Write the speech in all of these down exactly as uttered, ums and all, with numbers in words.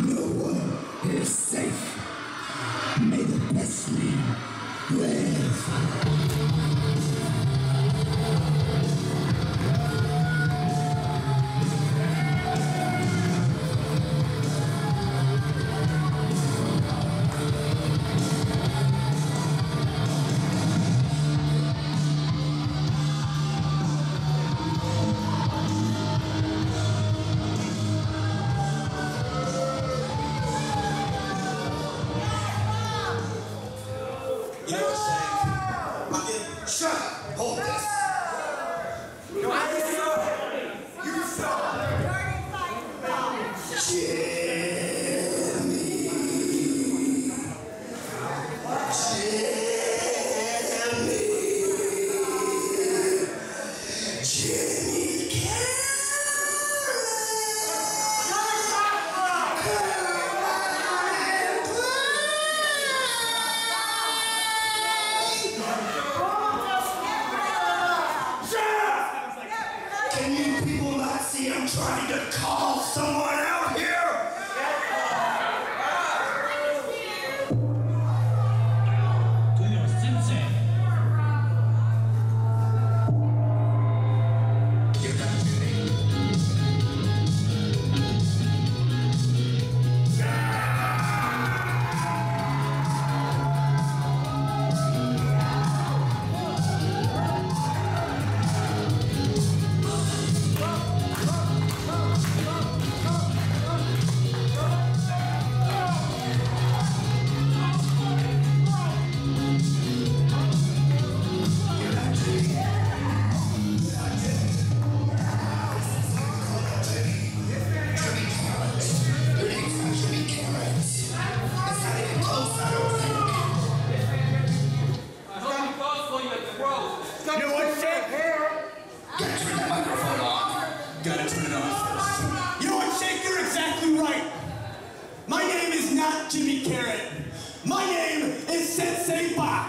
No one is safe. May the best man live. You know what, Shank? I'm getting... Shut up! Hold this! No, I didn't know it! You saw it! Jimmy! Jimmy! Jimmy I'm trying to call someone out here! To your Sensei. Give that to me. Gotta turn it off first. You know what, Shank? You're exactly right. My name is not Jimmy Carrot. My name is Sensei Bock.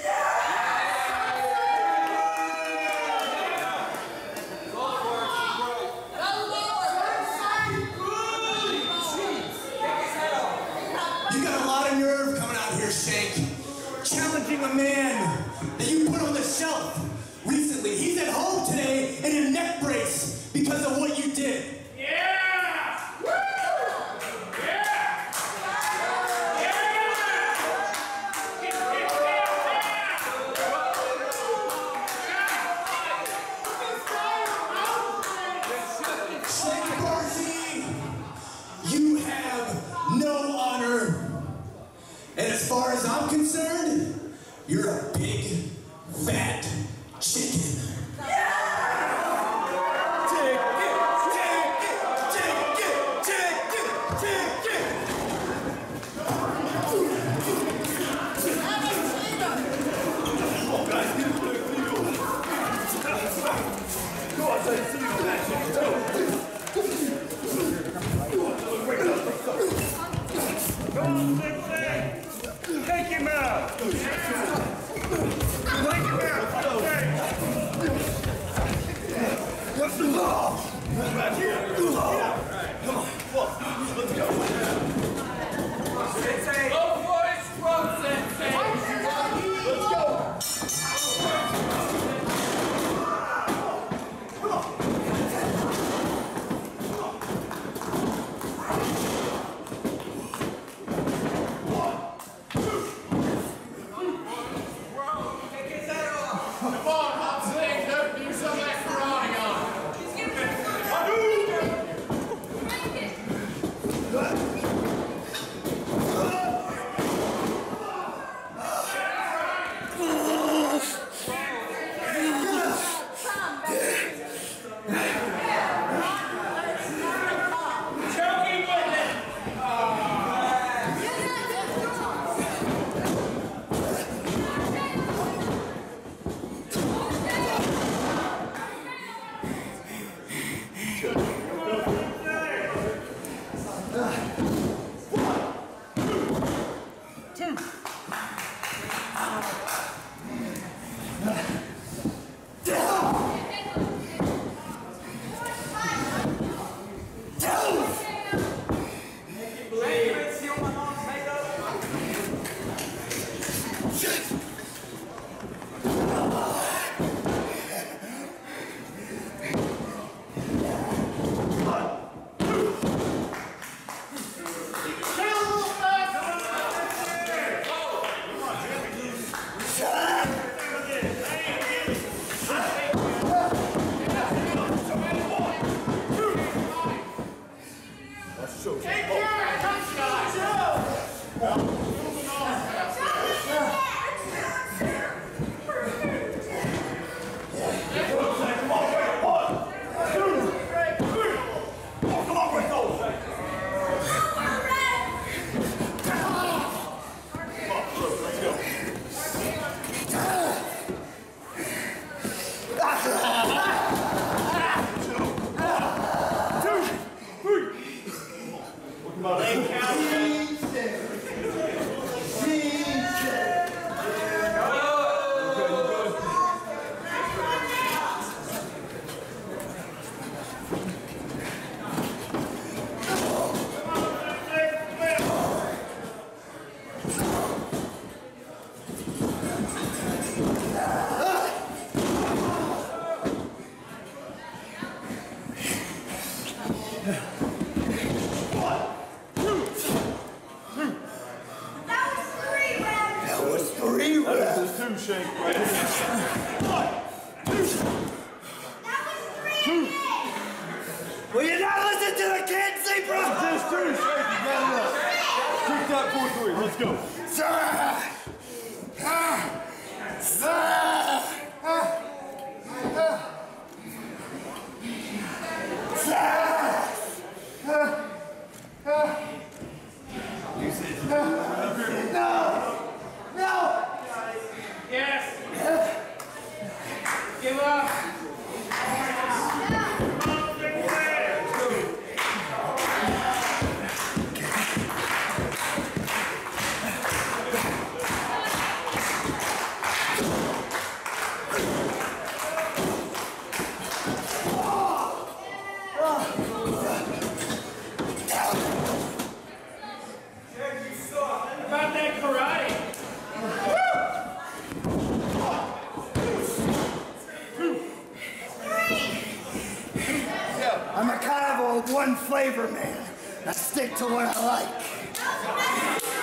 You got a lot of nerve coming out here, Shank. Challenging a man that you put on the shelf recently. He's at home today in a neck brace because of what you did. Yeah! Woo! Yeah! Yeah! Shank Barzini, you have no honor. And as far as I'm concerned, you're a big, fat chicken. Take him out! Take him out! Right here! Come on, let's go! Sensei! Go for it, strong Sensei! Let's go! Shank right here. One, two. That was three. Will you not listen to the kids, Zebra? Just two, Shank, you got enough. Kick that four three, let's go. No! No! Yes. Give up. About that karate. I'm a kind of a one flavor man. I stick to what I like.